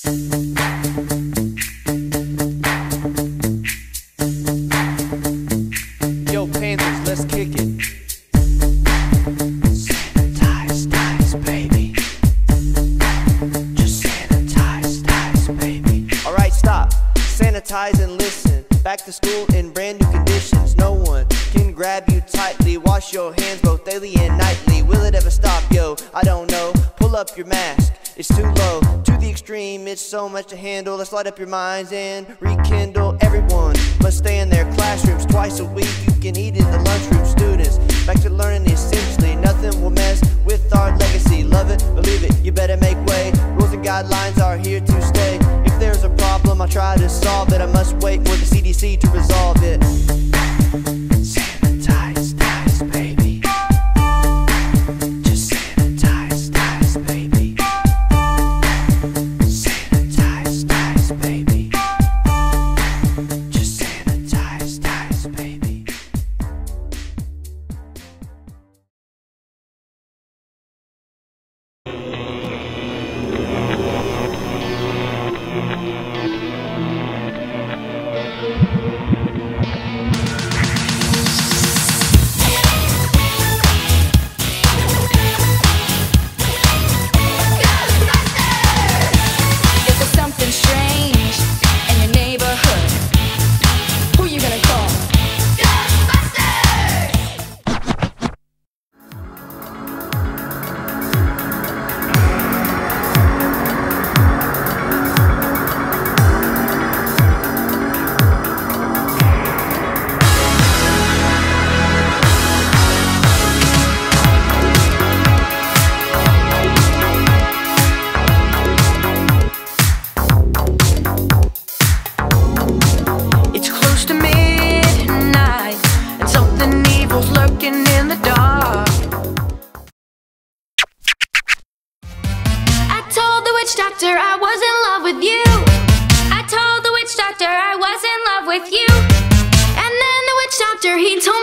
Yo, Panthers, let's kick it. Sanitize, dice, baby. Just sanitize, dice, baby. Alright, stop. Sanitize and listen. Back to school in brand new conditions. No one can grab you tightly. Wash your hands both daily and nightly. Will it ever stop, yo? I don't know. Pull up your mask. It's too low, to the extreme, it's so much to handle. Let's light up your minds and rekindle. Everyone must stay in their classrooms twice a week. You can eat in the lunchroom. Students, back to learning essentially. Nothing will mess with our legacy. Love it, believe it, you better make way. Rules and guidelines are here to stay. If there's a problem, I'll try to solve it. I must wait for the CDC to resolve it. Sanitize, dice, baby. Just sanitize, dice, baby. Sanitize, dice, baby. Just sanitize, dice, baby. If there's something strange in your neighborhood, who you gonna call? Ghostbusters! It's close to midnight, and something evil's lurking in the dark. I told the witch doctor I was in love with you. I told the witch doctor I was in love with you. And then the witch doctor, he told